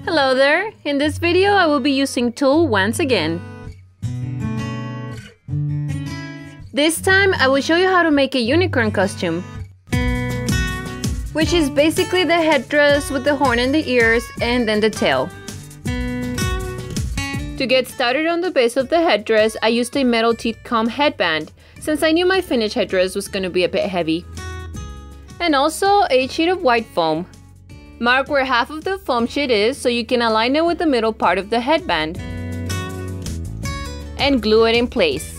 Hello there! In this video I will be using tulle once again. This time I will show you how to make a unicorn costume, which is basically the headdress with the horn and the ears and then the tail. To get started on the base of the headdress, I used a metal teeth comb headband, since I knew my finished headdress was going to be a bit heavy. And also a sheet of white foam. Mark where half of the foam sheet is so you can align it with the middle part of the headband. And glue it in place.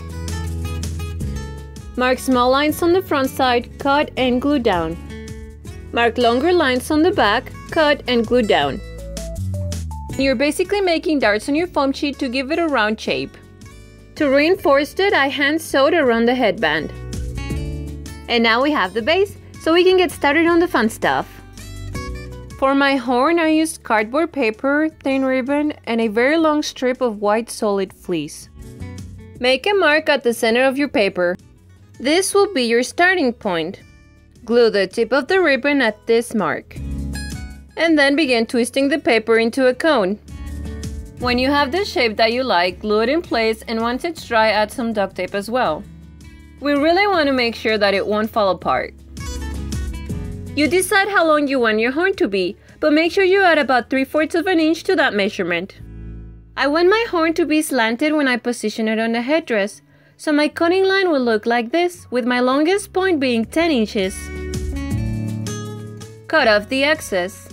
Mark small lines on the front side, cut and glue down. Mark longer lines on the back, cut and glue down. You're basically making darts on your foam sheet to give it a round shape. To reinforce it, I hand sewed around the headband. And now we have the base, so we can get started on the fun stuff. For my horn, I used cardboard paper, thin ribbon, and a very long strip of white solid fleece. Make a mark at the center of your paper. This will be your starting point. Glue the tip of the ribbon at this mark. And then begin twisting the paper into a cone. When you have the shape that you like, glue it in place, and once it's dry, add some duct tape as well. We really want to make sure that it won't fall apart. You decide how long you want your horn to be, but make sure you add about 3/4 of an inch to that measurement. I want my horn to be slanted when I position it on the headdress, so my cutting line will look like this, with my longest point being 10 inches. Cut off the excess.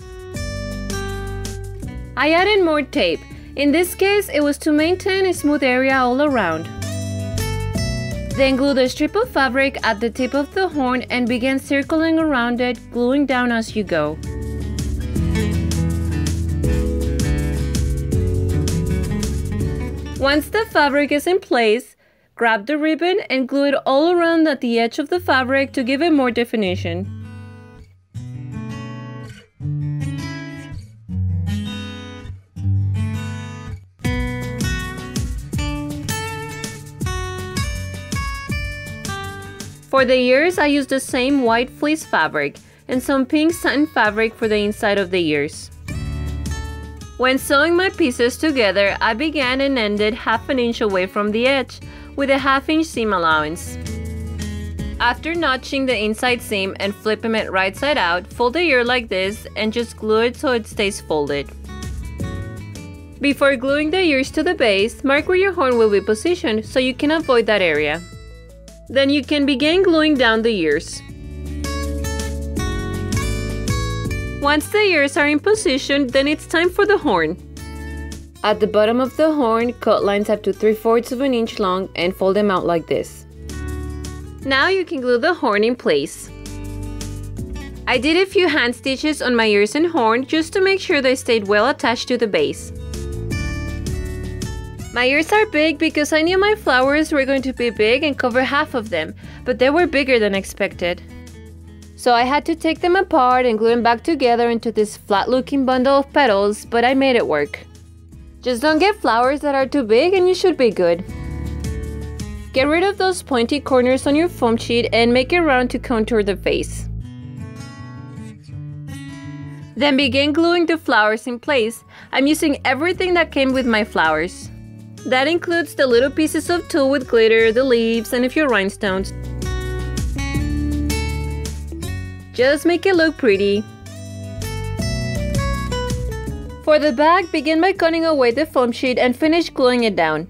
I added more tape. In this case, it was to maintain a smooth area all around. Then glue the strip of fabric at the tip of the horn and begin circling around it, gluing down as you go. Once the fabric is in place, grab the ribbon and glue it all around at the edge of the fabric to give it more definition. For the ears, I used the same white fleece fabric and some pink satin fabric for the inside of the ears. When sewing my pieces together, I began and ended 1/2 inch away from the edge, with a 1/2 inch seam allowance. After notching the inside seam and flipping it right side out, fold the ear like this and just glue it so it stays folded. Before gluing the ears to the base, mark where your horn will be positioned so you can avoid that area. Then you can begin gluing down the ears. Once the ears are in position, then it's time for the horn. At the bottom of the horn, cut lines up to 3/4 of an inch long and fold them out like this. Now you can glue the horn in place. I did a few hand stitches on my ears and horn just to make sure they stayed well attached to the base. My ears are big because I knew my flowers were going to be big and cover half of them, but they were bigger than expected. So I had to take them apart and glue them back together into this flat-looking bundle of petals, but I made it work. Just don't get flowers that are too big and you should be good. Get rid of those pointy corners on your foam sheet and make it round to contour the face. Then begin gluing the flowers in place. I'm using everything that came with my flowers. That includes the little pieces of tulle with glitter, the leaves, and a few rhinestones. Just make it look pretty. For the back, begin by cutting away the foam sheet and finish gluing it down.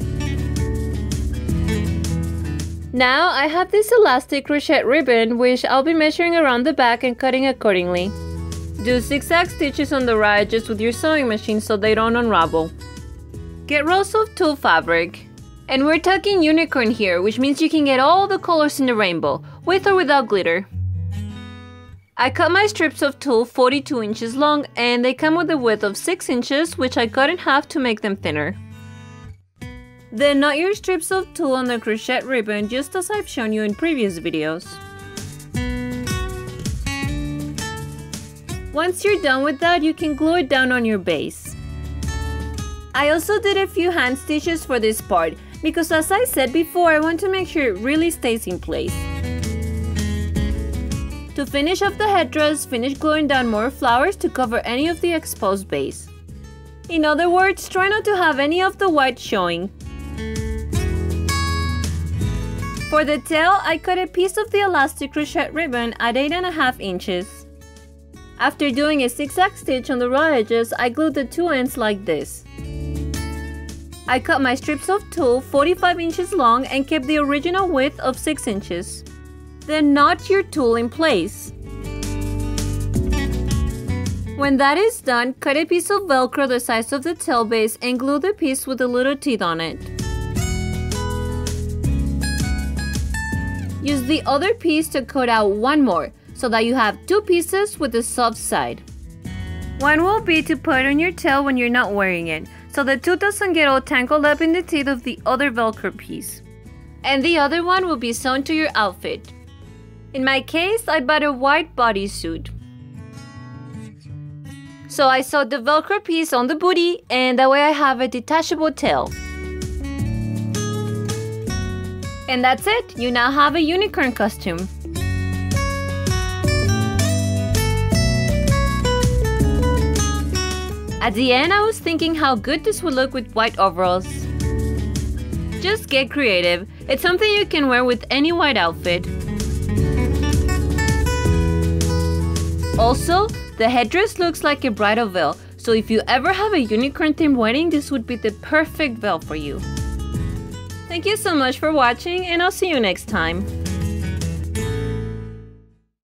Now I have this elastic crochet ribbon, which I'll be measuring around the back and cutting accordingly. Do zigzag stitches on the right just with your sewing machine so they don't unravel. Get rolls of tulle fabric. And we're talking unicorn here, which means you can get all the colors in the rainbow, with or without glitter. I cut my strips of tulle 42 inches long, and they come with a width of 6 inches, which I cut in half to make them thinner. Then knot your strips of tulle on the crochet ribbon just as I've shown you in previous videos. Once you're done with that, you can glue it down on your base. I also did a few hand stitches for this part because, as I said before, I want to make sure it really stays in place. To finish off the headdress, finish gluing down more flowers to cover any of the exposed base. In other words, try not to have any of the white showing. For the tail, I cut a piece of the elastic crochet ribbon at 8.5 inches. After doing a zigzag stitch on the raw edges, I glued the two ends like this. I cut my strips of tulle 45 inches long and kept the original width of 6 inches. Then knot your tulle in place. When that is done, cut a piece of Velcro the size of the tail base and glue the piece with the little teeth on it. Use the other piece to cut out one more, so that you have two pieces with the soft side. One will be to put on your tail when you're not wearing it, so the tooth doesn't get all tangled up in the teeth of the other Velcro piece. And the other one will be sewn to your outfit. In my case, I bought a white bodysuit. So I sewed the Velcro piece on the booty, and that way I have a detachable tail. And that's it! You now have a unicorn costume. At the end, I was thinking how good this would look with white overalls. Just get creative. It's something you can wear with any white outfit. Also, the headdress looks like a bridal veil, so if you ever have a unicorn-themed wedding, this would be the perfect veil for you. Thank you so much for watching, and I'll see you next time.